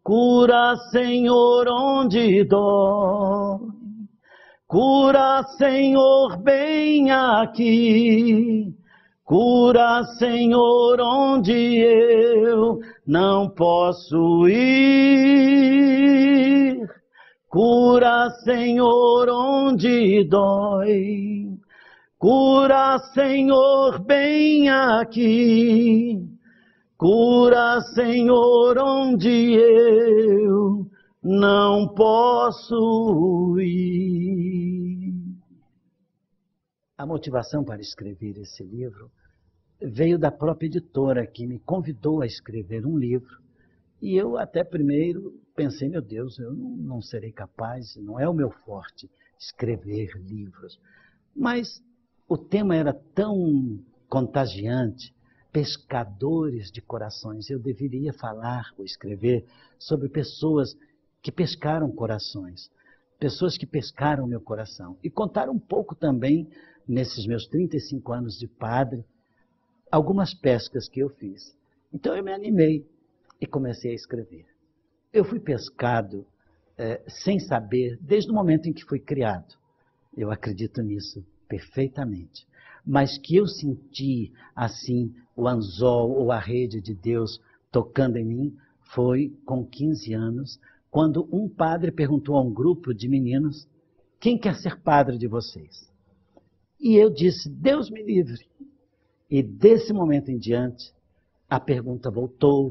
Cura, Senhor, onde dói. Cura, Senhor, bem aqui. Cura, Senhor, onde eu não posso ir. Cura, Senhor, onde dói. Cura, Senhor, bem aqui. Cura, Senhor, onde eu não posso ir. A motivação para escrever esse livro veio da própria editora, que me convidou a escrever um livro. E eu até primeiro pensei, meu Deus, eu não serei capaz, não é o meu forte escrever livros. Mas o tema era tão contagiante, pescadores de corações. Eu deveria falar ou escrever sobre pessoas que pescaram corações, pessoas que pescaram meu coração. E contar um pouco também, nesses meus 35 anos de padre, algumas pescas que eu fiz. Então eu me animei e comecei a escrever. Eu fui pescado sem saber, desde o momento em que fui criado. Eu acredito nisso perfeitamente. Mas que eu senti, assim, o anzol ou a rede de Deus tocando em mim, foi com 15 anos, quando um padre perguntou a um grupo de meninos, quem quer ser padre de vocês? E eu disse, Deus me livre. E desse momento em diante, a pergunta voltou,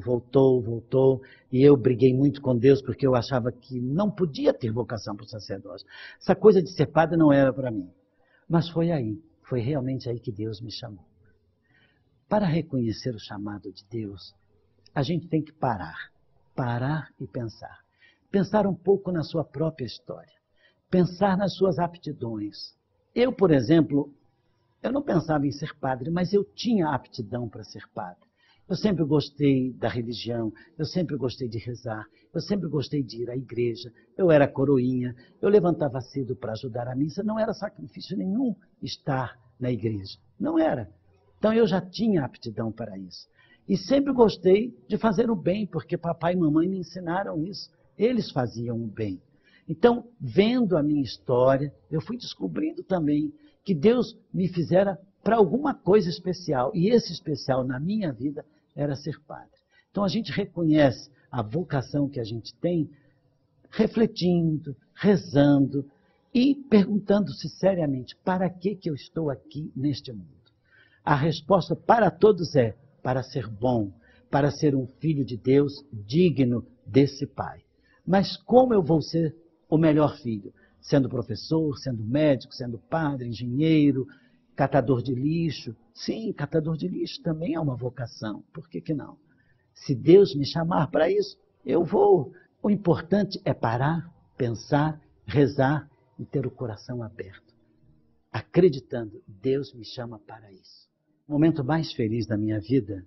e eu briguei muito com Deus, porque eu achava que não podia ter vocação para o sacerdócio. Essa coisa de ser padre não era para mim. Mas foi realmente aí que Deus me chamou. Para reconhecer o chamado de Deus, a gente tem que parar e pensar. Pensar um pouco na sua própria história, pensar nas suas aptidões. Eu, por exemplo, eu não pensava em ser padre, mas eu tinha aptidão para ser padre. Eu sempre gostei da religião, eu sempre gostei de rezar, eu sempre gostei de ir à igreja, eu era coroinha, eu levantava cedo para ajudar a missa, não era sacrifício nenhum estar na igreja, não era. Então eu já tinha aptidão para isso. E sempre gostei de fazer o bem, porque papai e mamãe me ensinaram isso, eles faziam o bem. Então, vendo a minha história, eu fui descobrindo também que Deus me fizera para alguma coisa especial. E esse especial na minha vida era ser padre. Então a gente reconhece a vocação que a gente tem, refletindo, rezando e perguntando-se seriamente, para que eu estou aqui neste mundo? A resposta para todos é, para ser bom, para ser um filho de Deus digno desse Pai. Mas como eu vou ser o melhor filho? Sendo professor, sendo médico, sendo padre, engenheiro, catador de lixo. Sim, catador de lixo também é uma vocação. Por que não? Se Deus me chamar para isso, eu vou. O importante é parar, pensar, rezar e ter o coração aberto. Acreditando, Deus me chama para isso. O momento mais feliz da minha vida,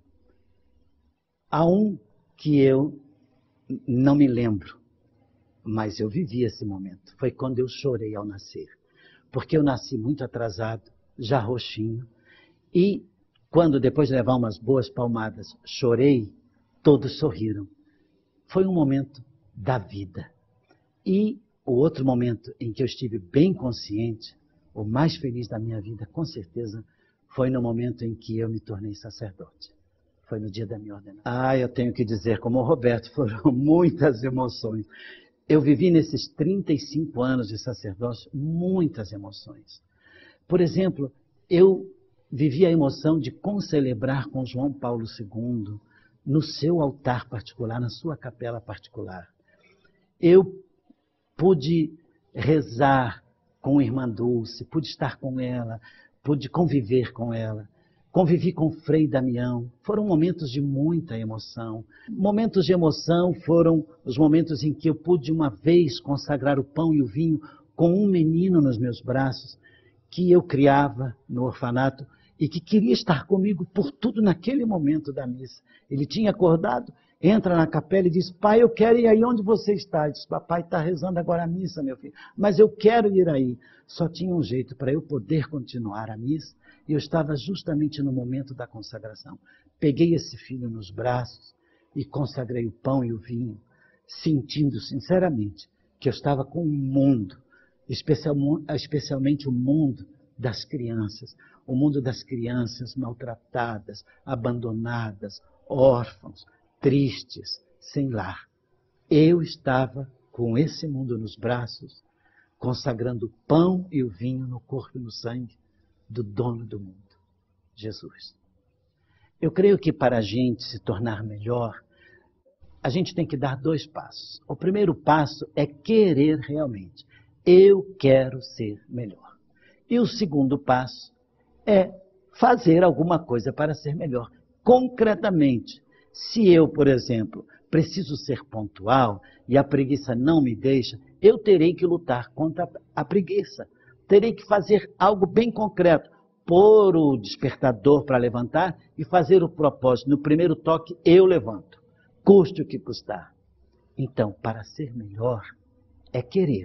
há um que eu não me lembro, mas eu vivi esse momento. Foi quando eu chorei ao nascer. Porque eu nasci muito atrasado, já roxinho. E quando, depois de levar umas boas palmadas, chorei, todos sorriram. Foi um momento da vida. E o outro momento em que eu estive bem consciente, o mais feliz da minha vida, com certeza, foi no momento em que eu me tornei sacerdote. Foi no dia da minha ordenação. Eu tenho que dizer, como o Roberto, foram muitas emoções. Eu vivi nesses 35 anos de sacerdócio muitas emoções. Por exemplo, eu vivi a emoção de concelebrar com João Paulo II no seu altar particular, na sua capela particular. Eu pude rezar com a irmã Dulce, pude estar com ela, pude conviver com ela. Convivi com Frei Damião. Foram momentos de muita emoção. Momentos de emoção foram os momentos em que eu pude uma vez consagrar o pão e o vinho com um menino nos meus braços, que eu criava no orfanato e que queria estar comigo por tudo naquele momento da missa. Ele tinha acordado, entra na capela e diz, pai, eu quero ir aí onde você está. Eu disse, papai está rezando agora a missa, meu filho, mas eu quero ir aí. Só tinha um jeito para eu poder continuar a missa, e eu estava justamente no momento da consagração. Peguei esse filho nos braços e consagrei o pão e o vinho. sentindo sinceramente que eu estava com o mundo, especialmente o mundo das crianças, o mundo das crianças maltratadas, abandonadas, órfãos, tristes, sem lar. Eu estava com esse mundo nos braços, consagrando o pão e o vinho no corpo e no sangue do dono do mundo, Jesus. Eu creio que para a gente se tornar melhor, a gente tem que dar 2 passos. O primeiro passo é querer realmente. Eu quero ser melhor. E o segundo passo é fazer alguma coisa para ser melhor. Concretamente, se eu, por exemplo, preciso ser pontual e a preguiça não me deixa, eu terei que lutar contra a preguiça. Terei que fazer algo bem concreto. Pôr o despertador para levantar e fazer o propósito. No primeiro toque, eu levanto. Custe o que custar. Então, para ser melhor, é querer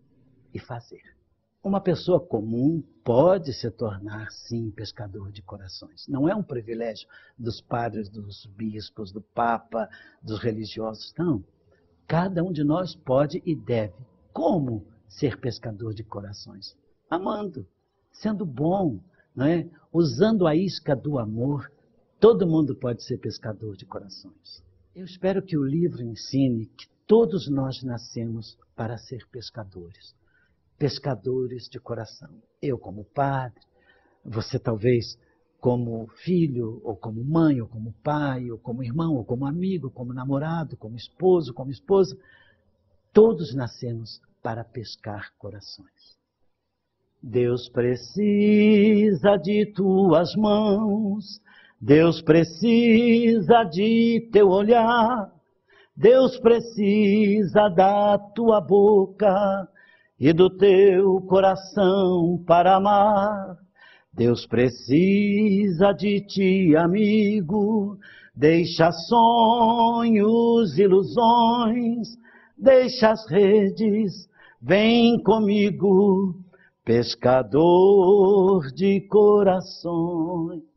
e fazer. Uma pessoa comum pode se tornar, sim, pescador de corações. Não é um privilégio dos padres, dos bispos, do papa, dos religiosos, não. Cada um de nós pode e deve. Como ser pescador de corações? Amando, sendo bom, não é? Usando a isca do amor. Todo mundo pode ser pescador de corações. Eu espero que o livro ensine que todos nós nascemos para ser pescadores. Pescadores de coração. Eu como padre, você talvez como filho, ou como mãe, ou como pai, ou como irmão, ou como amigo, como namorado, como esposo, como esposa. Todos nascemos para pescar corações. Deus precisa de tuas mãos, Deus precisa de teu olhar, Deus precisa da tua boca e do teu coração para amar. Deus precisa de ti, amigo, deixa sonhos, ilusões, deixa as redes, vem comigo, pescador de corações.